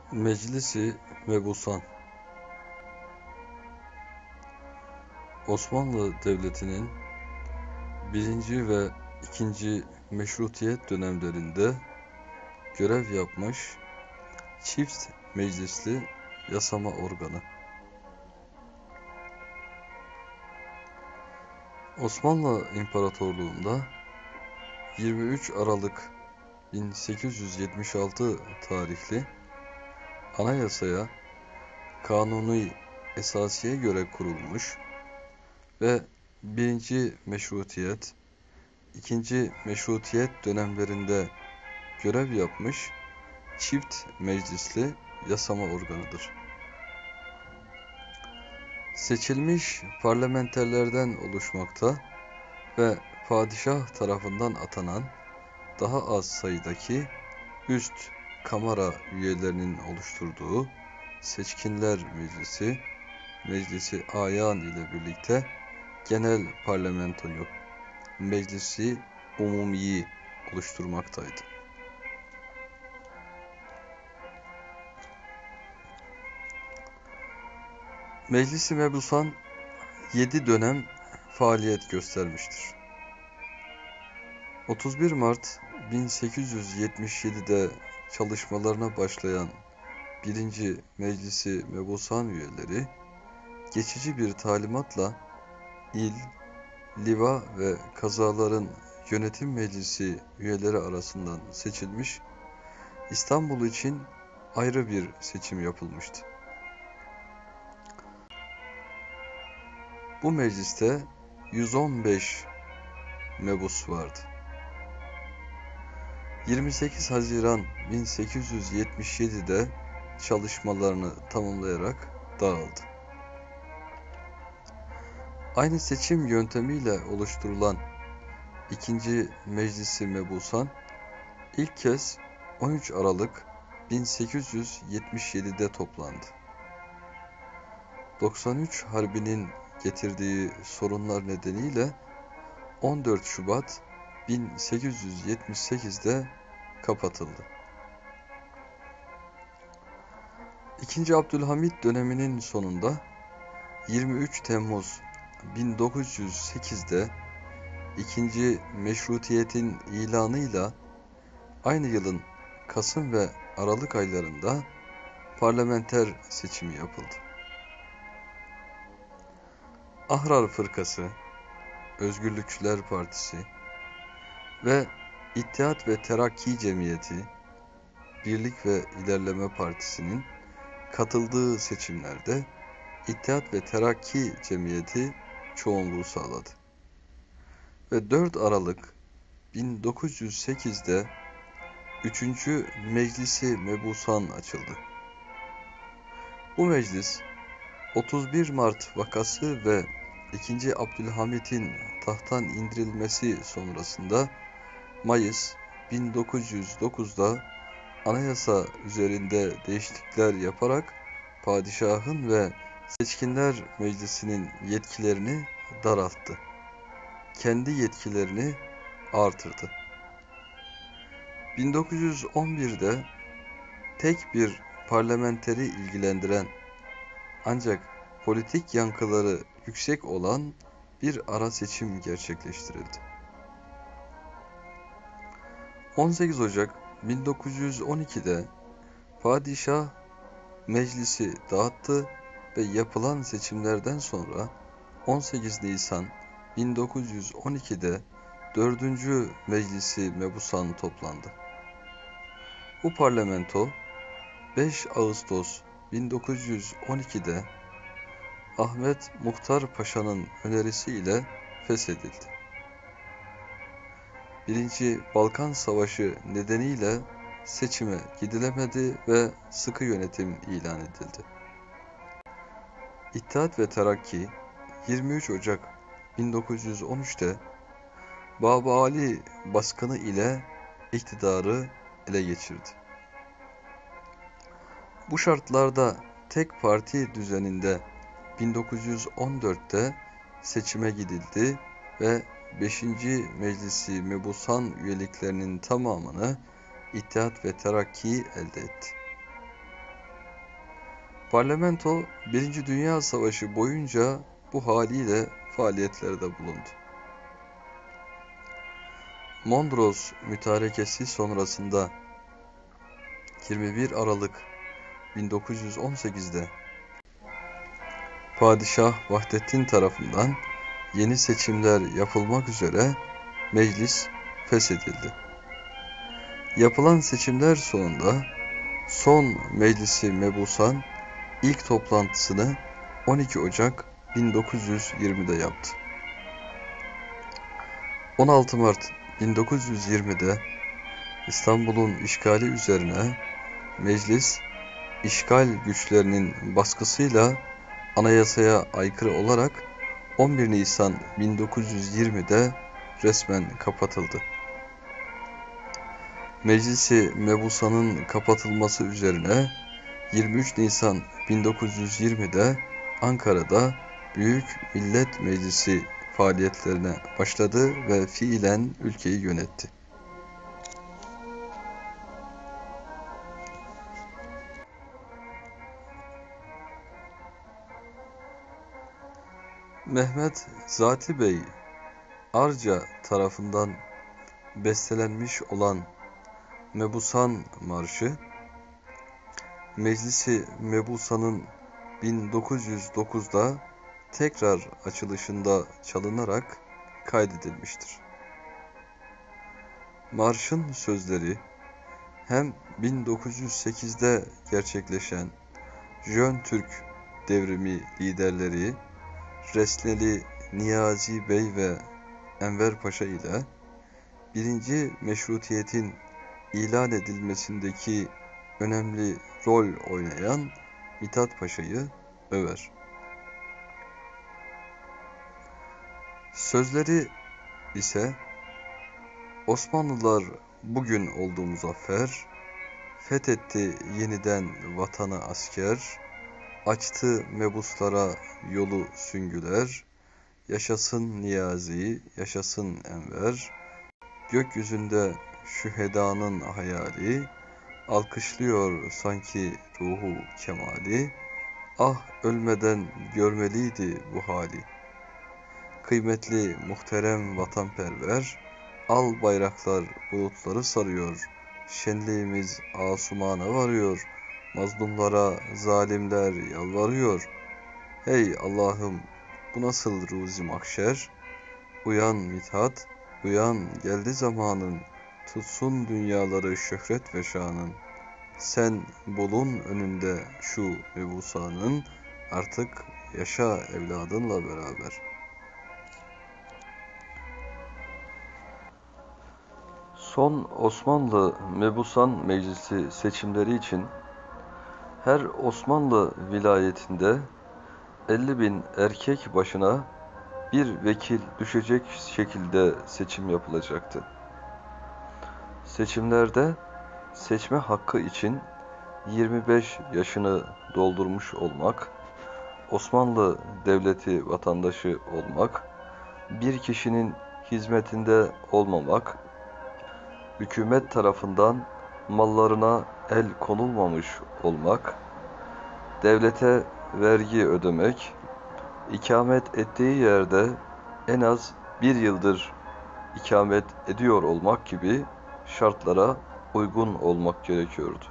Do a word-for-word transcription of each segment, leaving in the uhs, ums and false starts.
Meclisi Mebusan, Osmanlı Devleti'nin birinci ve ikinci Meşrutiyet dönemlerinde görev yapmış çift meclisli yasama organı. Osmanlı İmparatorluğu'nda yirmi üç Aralık bin sekiz yüz yetmiş altı tarihli anayasaya Kanuni Esasiye göre kurulmuş ve birinci Meşrutiyet, ikinci Meşrutiyet dönemlerinde görev yapmış çift meclisli yasama organıdır. Seçilmiş parlamenterlerden oluşmakta ve padişah tarafından atanan daha az sayıdaki üst kamara üyelerinin oluşturduğu Seçkinler Meclisi, Meclisi Ayan ile birlikte genel parlamentoyu, Meclisi Umumiyi oluşturmaktaydı. Meclisi Mebusan yedi dönem faaliyet göstermiştir. otuz bir Mart bin sekiz yüz yetmiş yedi'de çalışmalarına başlayan birinci Meclisi Mebusan üyeleri geçici bir talimatla il, liva ve kazaların yönetim meclisi üyeleri arasından seçilmiş, İstanbul için ayrı bir seçim yapılmıştı. Bu mecliste yüz on beş mebus vardı. yirmi sekiz Haziran bin sekiz yüz yetmiş yedi'de çalışmalarını tamamlayarak dağıldı. Aynı seçim yöntemiyle oluşturulan ikinci Meclisi Mebusan ilk kez on üç Aralık bin sekiz yüz yetmiş yedi'de toplandı. doksan üç Harbi'nin getirdiği sorunlar nedeniyle on dört Şubat bin sekiz yüz yetmiş sekiz'de kapatıldı. İkinci Abdülhamit döneminin sonunda yirmi üç Temmuz bin dokuz yüz sekiz'de ikinci Meşrutiyet'in ilanıyla aynı yılın Kasım ve Aralık aylarında parlamenter seçimi yapıldı. Ahrar Fırkası, Özgürlükçüler Partisi ve İttihat ve Terakki Cemiyeti, Birlik ve İlerleme Partisi'nin katıldığı seçimlerde İttihat ve Terakki Cemiyeti çoğunluğu sağladı. Ve dört Aralık bin dokuz yüz sekiz'de üçüncü Meclisi Mebusan açıldı. Bu meclis otuz bir Mart vakası ve ikinci Abdülhamit'in tahttan indirilmesi sonrasında Mayıs bin dokuz yüz dokuz'da anayasa üzerinde değişiklikler yaparak padişahın ve Seçkinler Meclisi'nin yetkilerini daralttı. Kendi yetkilerini artırdı. bin dokuz yüz on bir'de tek bir parlamenteri ilgilendiren ancak politik yankıları yüksek olan bir ara seçim gerçekleştirildi. on sekiz Ocak bin dokuz yüz on iki'de padişah meclisi dağıttı ve yapılan seçimlerden sonra on sekiz Nisan bin dokuz yüz on iki'de dördüncü Meclisi Mebusan toplandı. Bu parlamento beş Ağustos bin dokuz yüz on iki'de Ahmet Muhtar Paşa'nın önerisiyle feshedildi. Birinci Balkan Savaşı nedeniyle seçime gidilemedi ve sıkı yönetim ilan edildi. İttihat ve Terakki yirmi üç Ocak bin dokuz yüz on üç'te Babali baskını ile iktidarı ele geçirdi. Bu şartlarda tek parti düzeninde bin dokuz yüz on dört'te seçime gidildi ve beşinci Meclisi Mebusan üyeliklerinin tamamını İttihat ve Terakki elde etti. Parlamento Birinci Dünya Savaşı boyunca bu haliyle faaliyetlerde bulundu. Mondros Mütarekesi sonrasında yirmi bir Aralık bin dokuz yüz on sekiz'de Padişah Vahdettin tarafından yeni seçimler yapılmak üzere meclis feshedildi. Yapılan seçimler sonunda son Meclisi Mebusan ilk toplantısını on iki Ocak bin dokuz yüz yirmi'de yaptı. on altı Mart bin dokuz yüz yirmi'de İstanbul'un işgali üzerine meclis, işgal güçlerinin baskısıyla anayasaya aykırı olarak on bir Nisan bin dokuz yüz yirmi'de resmen kapatıldı. Meclisi Mebusan'ın kapatılması üzerine yirmi üç Nisan bin dokuz yüz yirmi'de Ankara'da Büyük Millet Meclisi faaliyetlerine başladı ve fiilen ülkeyi yönetti. Mehmet Zati Bey Arca tarafından bestelenmiş olan Mebusan Marşı, Meclisi Mebusan'ın bin dokuz yüz dokuz'da tekrar açılışında çalınarak kaydedilmiştir. Marşın sözleri hem bin dokuz yüz sekiz'de gerçekleşen Jön Türk devrimi liderleri Resneli Niyazi Bey ve Enver Paşa ile birinci Meşrutiyet'in ilan edilmesindeki önemli rol oynayan Mithat Paşa'yı över. Sözleri ise Osmanlılar bugün oldu muzaffer, fethetti yeniden vatanı asker, açtı mebuslara yolu süngüler, yaşasın Niyazi, yaşasın Enver, gökyüzünde şühedanın hayali, alkışlıyor sanki ruhu kemali, ah ölmeden görmeliydi bu hali. Kıymetli muhterem vatanperver, al bayraklar bulutları sarıyor, şenliğimiz asumana varıyor, mazlumlara zalimler yalvarıyor. Hey Allah'ım, bu nasıl ruzi mahşer? Uyan Mithat, uyan geldi zamanın, tutsun dünyaları şöhret ve şanın. Sen bulun önünde şu mebusanın, artık yaşa evladınla beraber. Son Osmanlı Mebusan Meclisi seçimleri için her Osmanlı vilayetinde elli bin erkek başına bir vekil düşecek şekilde seçim yapılacaktı. Seçimlerde seçme hakkı için yirmi beş yaşını doldurmuş olmak, Osmanlı Devleti vatandaşı olmak, bir kişinin hizmetinde olmamak, hükümet tarafından mallarına el konulmamış olmak, devlete vergi ödemek, ikamet ettiği yerde en az bir yıldır ikamet ediyor olmak gibi şartlara uygun olmak gerekiyordu.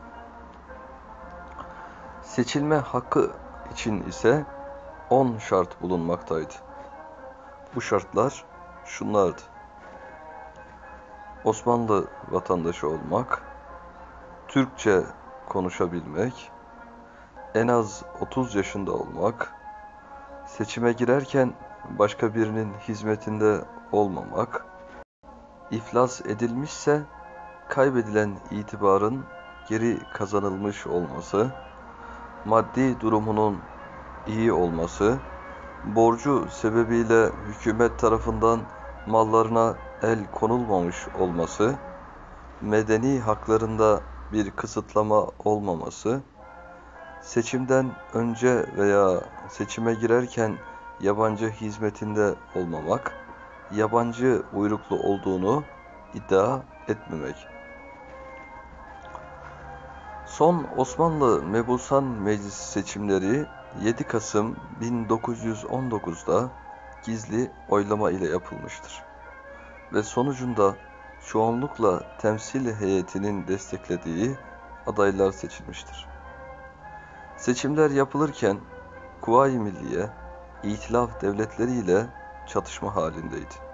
Seçilme hakkı için ise on şart bulunmaktaydı. Bu şartlar şunlardı: Osmanlı vatandaşı olmak, Türkçe konuşabilmek, en az otuz yaşında olmak, seçime girerken başka birinin hizmetinde olmamak, iflas edilmişse kaybedilen itibarın geri kazanılmış olması, maddi durumunun iyi olması, borcu sebebiyle hükümet tarafından mallarına el konulmamış olması, medeni haklarında bir kısıtlama olmaması, seçimden önce veya seçime girerken yabancı hizmetinde olmamak, yabancı uyruklu olduğunu iddia etmemek. Son Osmanlı Mebusan Meclisi seçimleri yedi Kasım bin dokuz yüz on dokuz'da gizli oylama ile yapılmıştır ve sonucunda çoğunlukla temsil heyetinin desteklediği adaylar seçilmiştir. Seçimler yapılırken Kuvayi Milliye, İtilaf devletleri ile çatışma halindeydi.